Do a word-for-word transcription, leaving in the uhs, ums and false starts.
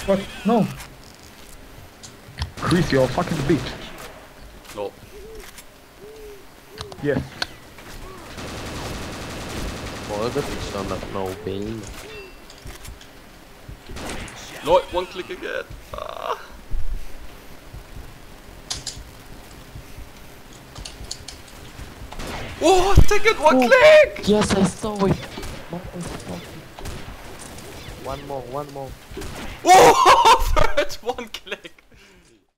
What? No. Chris, you're a fucking bitch. No. Yes. Boah, das ist schon das No Pain. No, one click again. Ah. Oh, take it, one Oh. click! Yes, I saw it. One more, one more. Oh, third, one click.